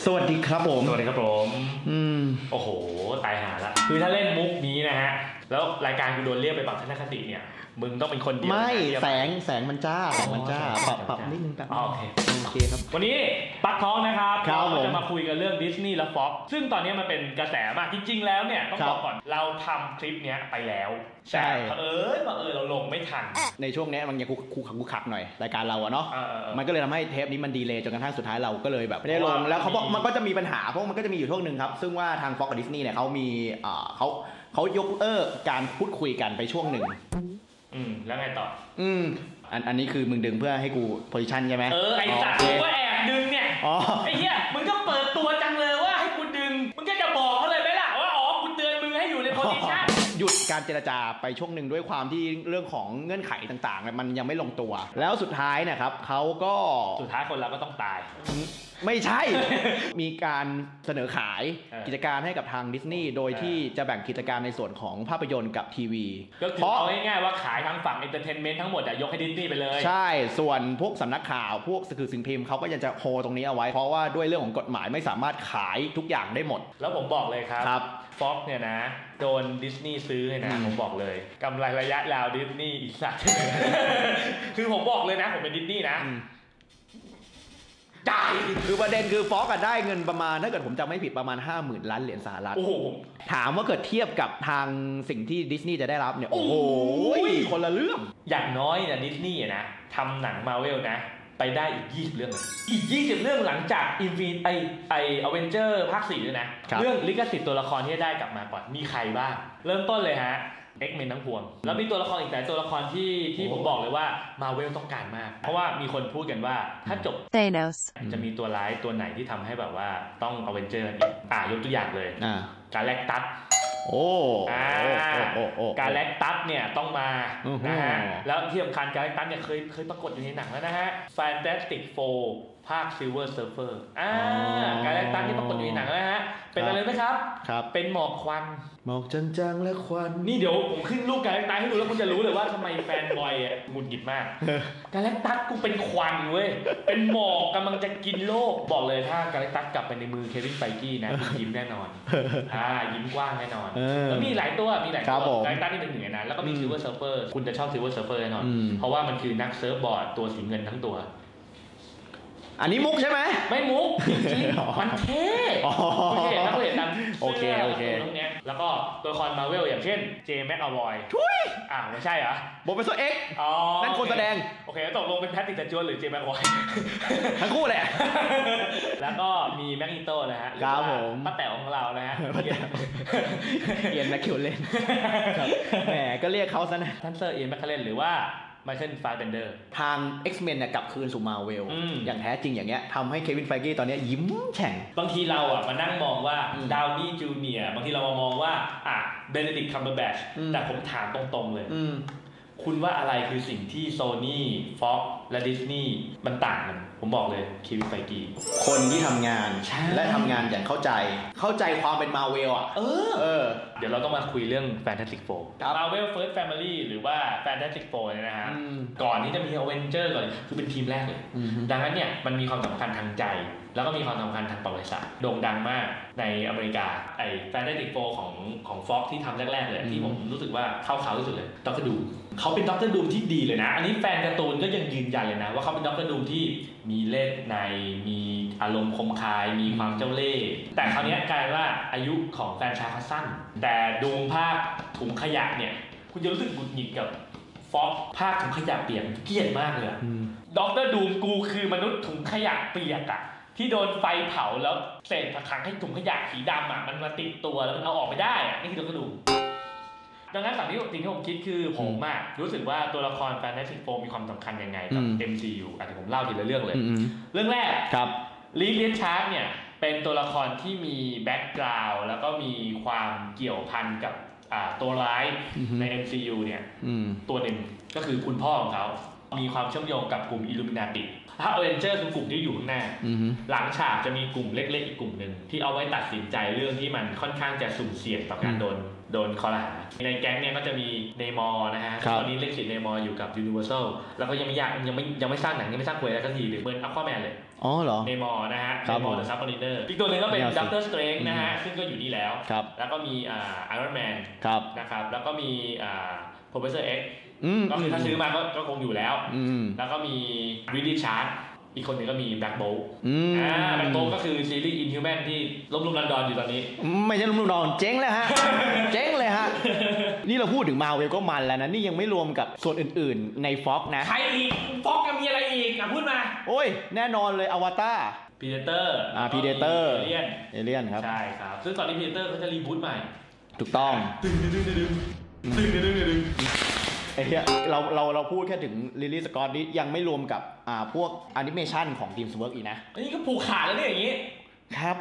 สวัสดีครับผมสวัสดีครับผมโอ้โหตายหาละคือถ้าเล่นมุกนี้นะฮะแล้วรายการกูโดนเรียกไปปรับทัศนคติเนี่ยมึงต้องเป็นคนเดียวไม่แสงมันจ้าปรับนิดนึงโอเคครับวันนี้ปักท้องนะครับเราจะมาคุยกันเรื่องดิสนีย์และฟ็อกซ์ซึ่งตอนนี้มันเป็นกระแสมากจริงๆแล้วเนี่ยต้องบอกก่อนเราทำคลิปเนี้ยไปแล้วใช่เราลงไม่ทันในช่วงนี้มันยังคุกขักหน่อยรายการเราอะเนาะมันก็เลยทำให้เทปนี้มันดีเลย์จนกระทั่งสุดท้ายเราก็เลยแบบไม่ได้ลงแล้วเขาบอกมันก็จะมีปัญหาเพราะมันก็จะมีอยู่ช่วงนึงครับซึ่งว่าทาง Fox กับ Disney เนี่ยเขามีเขายกการพูดคุยกันไปช่วงหนึ่งแล้วไงต่ออันนี้คือมึงดึงเพื่อให้กูโพซิชั่นใช่ไหมไอ้สัตว์กูก็แอบดึงเนี่ยไอ้เหี้ยมึงก็เปิดตัวจังเลยว่าให้กูดึงมึงก็จะบอกเขาเลยไหมล่ะว่ากูเตือนมึงให้อยู่ในโพซิชั่นหยุดการเจรจาไปช่วงหนึ่งด้วยความที่เรื่องของเงื่อนไขต่างๆมันยังไม่ลงตัวแล้วสุดท้ายนะครับเขาก็สุดท้ายคนเราก็ต้องตายไม่ใช่ มีการเสนอขายกิจการให้กับทางดิสนีย์โดยที่จะแบ่งกิจการในส่วนของภาพยนตร์กับทีวีก็คือเอาง่ายๆว่าขายทั้งฝั่งเอนเตอร์เทนเมนต์ทั้งหมดยกให้ดิสนีย์ไปเลยใช่ส่วนพวกสำนักข่าวพวกสื่อสิ่งพิมพ์เขาก็ยังจะโฮตรงนี้เอาไว้เพราะว่าด้วยเรื่องของกฎหมายไม่สามารถขายทุกอย่างได้หมดแล้วผมบอกเลยครับฟ็อกเนี่ยนะโดนดิสนีย์ซื้อเลยนะผมบอกเลยกำไรระยะยาวดิสนีย์อีกสัตว์คือผมบอกเลยนะผมเป็นดิสนีย์นะจ่ายคือประเด็นคือฟ็อกได้เงินประมาณถ้าเกิดผมจำไม่ผิดประมาณ 50,000 ล้านเหรียญสหรัฐถามว่าเกิดเทียบกับทางสิ่งที่ดิสนีย์จะได้รับเนี่ยโอ้โหคนละเรื่องอย่างน้อยเนี่ยดิสนีย์นะทำหนังมาเวลนะไปได้อีก20เรื่องอีก20เรื่องหลังจากอเวนเจอร์ภาค4ด้วยนะเรื่องลิขสิทธิ์ตัวละครที่ได้กลับมาก่อนมีใครบ้างเริ่มต้นเลยฮะX-Men ทั้งพวงแล้วมีตัวละครอีกหลายตัวละครที่ผมบอกเลยว่า Marvel ต้องการมากเพราะว่ามีคนพูดกันว่าถ้าจบ Thanos จะมีตัวร้ายตัวไหนที่ทำให้แบบว่าต้อง Avenger อีกยกตัวอย่างเลยกาแล็กตัสกาแล็กตัสเนี่ยต้องมานะฮะแล้วที่สำคัญกาแล็กตัสเนี่ยเคยปรากฏอยู่ในหนังแล้วนะฮะ Fantastic Four ภาค Silver Surfer กาแล็กตัสที่ปรากฏอยู่ในหนังแล้วฮะเป็นอะไรไหมครับเป็นหมอกควันหมอกจางๆและควันนี่เดี๋ยวผมขึ้นรูปกาแล็กตัสให้ดูแล้วคุณจะรู้เลยว่าทำไมแฟนบอยหงุดหงิดมากกาแล็กตัสกูเป็นควันเว้ยเป็นหมอกกำลังจะกินโลกบอกเลยถ้ากาแล็กตัสกลับไปในมือเควินไฟกี้นะยิ้มแน่นอนยิ้มกว้างแน่นอนแล้วมีหลายตัวกาแล็กตัสนี่เป็นหนึ่งในนั้นแล้วก็มีซิลเวอร์เซิร์ฟเวอร์คุณจะชอบซิลเวอร์เซิร์ฟเวอร์แน่นอนเพราะว่ามันคือนักเซิร์ฟบอร์ดตัวสีเงินทั้งตัวอันนี้มุกใช่ไหมไม่มุกจริงๆมันเท่คุณเห็นนะคุณเห็นนั้นโอเคตรงนี้แล้วก็ตัวละครมาเวลอย่างเช่นเจแม็กอวอยไม่ใช่เหรอโบเปโซเอ็กนั่นคนแสดงโอเคตกลงเป็นแพทติกตะจวนหรือเจแม็กอวอยทั้งคู่แหละแล้วก็มีแม็กอินโต้นะฮะครับผมป้าแต๋วของเรานะฮะเอียนแมคคิวเลนแหมก็เรียกเขาซะนะท่านเซอร์เอียนแมคคิวเลนหรือว่าไมเคิลฟาสเบนเดอร์ทาง X-Men เนี่ยกลับคืนสู่มาเวลอย่างแท้จริงอย่างเงี้ยทำให้เควินไฟกี้ตอนนี้ยิ้มแฉ่งบางทีเรามานั่งมองว่าดาวนี่จูเนียร์บางทีเรามามองว่าเบเนดิกต์คัมเบอร์แบชแต่ผมถามตรงๆเลยคุณว่าอะไรคือสิ่งที่โซนี่ฟ็อกและดิสนีย์มันต่างกันผมบอกเลยเควินไฟกี้คนที่ทำงานและทำงานอย่างเข้าใจความเป็นมาเวลเดี๋ยวเราต้องมาคุยเรื่อง Fantastic Four Marvel First Family หรือว่า Fantastic Four เนี่ยนะฮะก่อนที่จะมี Avenger ก่อนคือเป็นทีมแรกเลยดังนั้นเนี่ยมันมีความสำคัญทางใจแล้วก็มีความสำคัญทางประวัติศาสตร์โด่งดังมากในอเมริกาFantastic Four ของ Fox ที่ทำแรกๆเลยที่ผมรู้สึกว่าเข้าเขาที่สุดเลยด็อกเตอร์ดูมเขาเป็นด็อกเตอร์ดูมที่ดีเลยนะอันนี้แฟนการ์ตูนก็ยังยืนยันเลยนะว่าเขาเป็นด็อกเตอร์ดูมที่มีเล่ห์ในมีอารมณ์คมคายมีความเจ้าเล่ห์แต่คราวนี้กลายว่าอายุของแฟนชายเขาสั้นแต่ดูมภาคถุงขยะเนี่ยคุณจะรู้สึกหงุดหงิดกับฟ็อกภาคถุงขยะเปียกเกลียดมากเลยด็อกเตอร์ดูมกูคือมนุษย์ถุงขยะเปียกที่โดนไฟเผาแล้วเศษผักขังให้ถุงขยะสีดำมันมาติดตัวแล้วมันเอาออกไม่ได้นี่คือด็อกเตอร์ดูมดังนั้นสิ่งที่ผมคิดคือผมรู้สึกว่าตัวละคร Fantastic Four มีความสำคัญยังไงกับ MCU อาจจะผมเล่าทีละเรื่องเลยเรื่องแรกลีเลียนชาร์กเนี่ยเป็นตัวละครที่มีแบ็กกราวด์แล้วก็มีความเกี่ยวพันกับตัวร้ายใน MCU เนี่ยตัวหนึ่งก็คือคุณพ่อของเขามีความเชื่อมโยงกับกลุ่ม Illuminati ถ้า Avenger คือกลุ่มที่อยู่ข้างหน้าหลังฉากจะมีกลุ่มเล็กๆอีกกลุ่มหนึ่งที่เอาไว้ตัดสินใจเรื่องที่มันค่อนข้างจะสุ่มเสี่ยงต่อการโดโดนคอรหาในแก๊งเนี่ยก็จะมีเนย์มอร์นะฮะตอนนี้เล่นสิทธิ์เนย์มอร์อยู่กับ Universal แล้วก็ยังไม่สร้างหนังยังไม่สร้างคุยอะไรสักทีหรือเหมือนอัลควาแมนเลยอ๋อเหรอเนย์มอร์นะฮะเนย์มอร์เดอะซับมารีเนอร์อีกตัวหนึงก็เป็นด็อกเตอร์สเตรนจ์นะฮะซึ่งก็อยู่นี่แล้วแล้วก็มีไอรอนแมนนะครับแล้วก็มีโปรเฟสเซอร์เอ็กซ์ก็คือถ้าซื้อมาก็คงอยู่แล้วแล้วก็มีริดดี้ชาร์ดอีกคนหนึ่งก็มีแบล็คโบลต์แบล็คโบลต์ก็คือซีรีส์อินฮิวแมนที่ล้มลุกลันดอนอยู่ตอนนี้ไม่ใช่ล้มลุกลันดอนเจ๊งเลยฮะ เจ๊งเลยฮะนี่เราพูดถึงมาเวลก็มันแล้วนะนี่ยังไม่รวมกับส่วนอื่นๆใน Fox นะใครอีก Fox จะมีอะไรอีกพูดมาโอ้ยแน่นอนเลยอวตารพีเดเตอร์พีเดเตอร์เอเลียนครับใช่ครับซึ่งตอนนี้พีเดเตอร์เขาจะรีบูทใหม่ถูกต้องไอ้เหี้ยเราพูดแค่ถึงลิลลี่สกอตนี่ยังไม่รวมกับพวกแอนิเมชันของทีมสเวิร์กอีกนะอันนี้ก็ผูกขาดแล้วเนี่ยอย่างงี้ครับ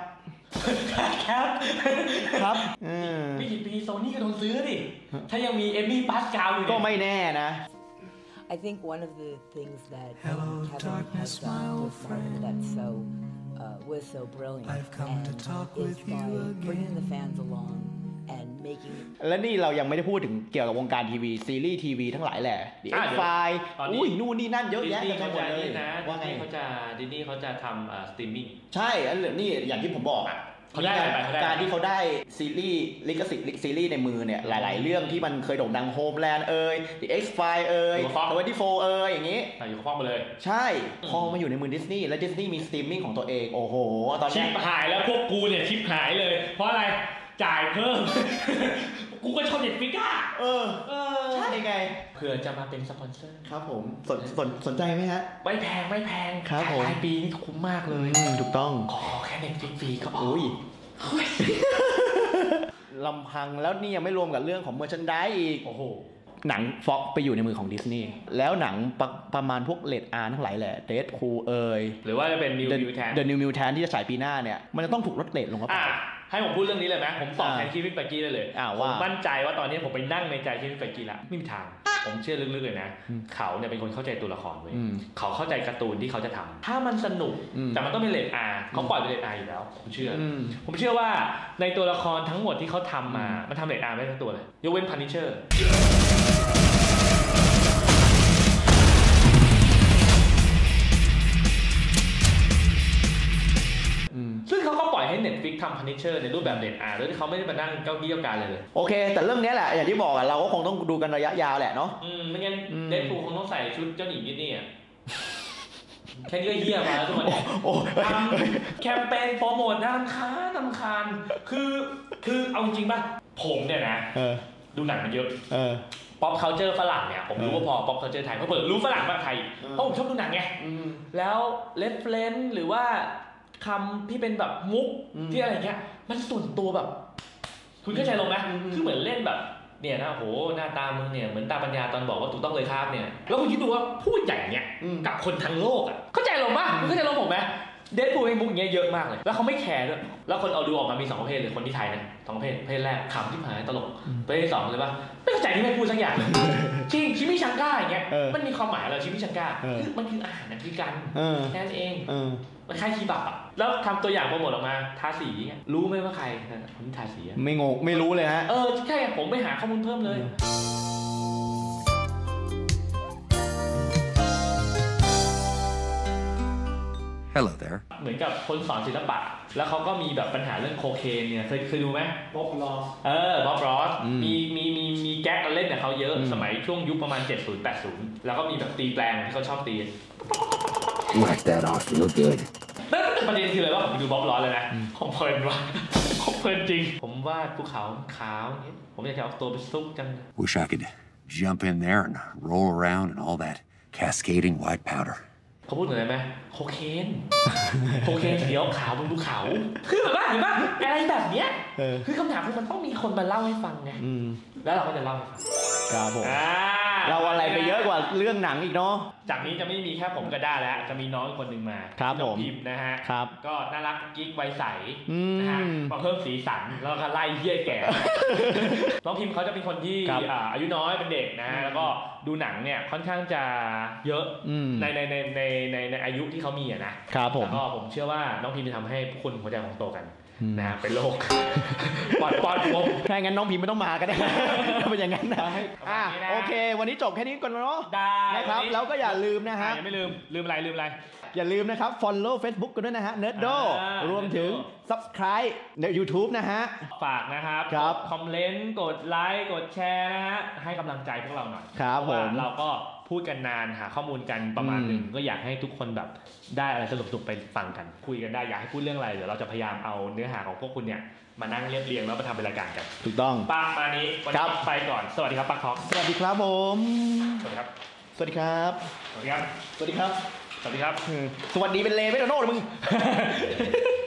ไม่กี่ปีโซนี่ก็โดนซื้อดิถ้ายังมีเอมมี่ปาสกาลอยู่ก็ไม่แน่นะ I think one of the things that Kevin has done with Marvel that's was so brilliant and is by bringing the fans along and making และนี่เรายังไม่ได้พูดถึงเกี่ยวกับวงการทีวีซีรีส์ทีวีทั้งหลายแหละดิเอ็กไฟอุ้ยนู่นนี่นั่นเยอะแยะกันหมดเลยว่าไงดิสนีย์เขาจะทำสตรีมมิ่งใช่อันนี่อย่างที่ผมบอกเขาได้การที่เขาได้ซีรีส์ลิขสิทธิ์ซีรีส์ในมือเนี่ยหลายๆเรื่องที่มันเคยโด่งดังโฮมแลนด์The X-Files 24อย่างงี้อยู่ข้อมาเลยใช่พอมาอยู่ในมือดิสนีย์และดิสนีย์มีสตรีมมิ่งของตัวเองโอ้โหตอนนี้ชิปหายแล้วพวกกูเนี่ยชิปหายเลยเพราะอะไรจ่ายเพิ่มกูก็ชอบ Netflix อ่ะใช่ไงเผื่อจะมาเป็นสปอนเซอร์ครับผมสนใจไหมฮะไม่แพงครับผมปลายปีนี่คุ้มมากเลยถูกต้องขอแค่ Netflix ฟรีก็พอลำพังแล้วนี่ยังไม่รวมกับเรื่องของเมอร์ชันไดส์อีกโอ้โหหนังฟ็อกไปอยู่ในมือของดิสนีย์แล้วหนังประมาณพวกเลดอาร์ทั้งหลายแหละเดดพูลหรือว่าจะเป็น New Mutant The New Mutant ที่จะฉายปีหน้าเนี่ยมันจะต้องถูกลดเรทลงครับให้ผมพูดเรื่องนี้เลยไหมผมตอบแทนคีวินไฟกี้ได้เลยผมมั่นใจว่าตอนนี้ผมไปนั่งในใจคีวินไฟกี้แล้วไม่มีทางผมเชื่อลึกๆเลยนะเขาเนี่ยเป็นคนเข้าใจตัวละครเว้ยเขาเข้าใจการ์ตูนที่เขาจะทำถ้ามันสนุกแต่มันต้องเป็นเรทอาร์เขาปล่อยเป็นเรทอาร์อยู่แล้วผมเชื่อว่าในตัวละครทั้งหมดที่เขาทำมามันทำเรทอาร์ไม่ทั้งตัวเลยยกเว้น Punisherซึ่งเขาก็ปล่อยให้ Netflix ทำ Punisher ในรูปแบบเรทอาร์โดยที่เขาไม่ได้มานั่งเก้าอี้เก้าการเลยโอเคแต่เรื่องนี้แหละอย่างที่บอกเราก็คงต้องดูกันระยะยาวแหละเนาะไม่งั้นเดดพูลคงต้องใส่ชุดเจ้าหญิงดิสนีย์แค่นี้ก็เหี้ยมาแล้วทุกวันนี้ทำแคมเปญโปรโมทน่ารำคาญคือเอาจริงป่ะผมเนี่ยนะดูหนังมันเยอะป๊อปคัลเจอร์ฝรั่งเนี่ยผมรู้ว่าพอป๊อปคัลเจอร์ไทยเพราะผมรู้ฝรั่งมากไทยเพราะผมชอบดูหนังไงแล้วเรฟเฟรนซ์หรือว่าคำที่เป็นแบบมุกที่อะไรเงี้ยมันส่วนตัวแบบคุณเข้าใจลงไหมคือเหมือนเล่นแบบเนี่ยนะโหหน้าตามึงเนี่ยเหมือนตาปัญญาตอนบอกว่าถูกต้องเลยครับเนี่ยแล้วคุณคิดดูว่าพูดอย่างเงี้ยกับคนทั้งโลกอ่ะเข้าใจลงป่ะคุณเข้าใจลงผมไหมเดดพูลเองมุกอย่างเงี้ยเยอะมากเลยแล้วเขาไม่แคร์ด้วยแล้วคนเอาดูออกมามี2ประเภทเลยคนที่ไทยนะ2ประเภทแรกขำที่หายตลกประเภท2เลยป่ะไม่เข้าใจที่ไม่พูดสักอย่างจริงชิมิชังก้าอย่างเงี้ยมันมีความหมายอะไรชิมิชังก้ามันคืออาหารนั่นคือกันแค่นั้นเองมันคล้ายคีบับอ่ะแล้วทำตัวอย่างโปรโมทออกมาทาสีรู้ไหมว่าใครคนที่ทาสีไม่งงไม่รู้เลยฮะใช่ผมไปหาข้อมูลเพิ่มเลย Hello there เหมือนกับคนสอนศิลปะแล้วเขาก็มีแบบปัญหาเรื่องโคเคนเนี่ยเคยดูไหมบ๊อบรอสบ๊อบรอสมีแก๊กเล่นกับเขาเยอะสมัยช่วงยุคประมาณ70-80แล้วก็มีแบบตีแปลงที่เขาชอบตี Whack that off real good ประเด็นคืออะไรว่าผมดูบ๊อบรอสเลยนะผมเพลินว่ะผมเพลินจริงผมวาดภูเขาขาวอย่างนี้ผมอยากจะเอาตัวไปซุกจัง Wish I could jump in there and roll around and all that cascading white powder เขาพูดถึงอะไรไหมโคเคนเขียวขาวบนภูเขาคือแบบว่าเห็นป่ะอะไรแบบเนี้ยคือคำถามคือมันต้องมีคนมาเล่าให้ฟังไงแล้วเราก็จะเล่าให้ฟังครับผมเราอะไรไปเยอะกว่าเรื่องหนังอีกเนาะจากนี้จะไม่มีแค่ผมก็ได้แล้วจะมีน้องอีกคนนึงมาครับผมพิมนะฮะก็น่ารักกิ๊กไวใสนะฮะมาเพิ่มสีสันแล้วก็ไล่เหี้ยแก่น้องพิมเขาจะเป็นคนที่อายุน้อยเป็นเด็กนะฮะแล้วก็ดูหนังเนี่ยค่อนข้างจะเยอะในอายุที่เขามีนะครับผมแล้วก็ผมเชื่อว่าน้องพิมจะทำให้ผู้คนหัวใจของโตกันนะเป็นโรคปอดบวมถ้างั้นน้องพิมไม่ต้องมาก็ได้ถ้าเป็นอย่างนั้นนะโอเควันนี้จบแค่นี้ก่อนเนาะได้นะครับแล้วก็อย่าลืมนะฮะยังไม่ลืมอะไรอย่าลืมนะครับ follow Facebook กันด้วยนะฮะ Nerdo รวมถึง subscribe ใน YouTube นะฮะฝากนะครับคอมเมนต์กดไลค์กดแชร์นะฮะให้กำลังใจพวกเราหน่อยครับผมเราก็พูดกันนานหาข้อมูลกันประมาณนึงก็อยากให้ทุกคนแบบได้อะไรสนุกๆไปฟังกันคุยกันได้อยากให้พูดเรื่องอะไรเดี๋ยวเราจะพยายามเอาเนื้อหาของพวกคุณเนี่ยมานั่งเรียงแล้วมาทำเป็นรายการกันถูกต้องปักมานี้วันนี้ไปก่อนสวัสดีครับปักท็อกสวัสดีครับผมสวัสดีครับสวัสดีครับสวัสดีครับสวัสดีครับสวัสดีครับสวัสดีเป็นเลไม่โดนโน่มึง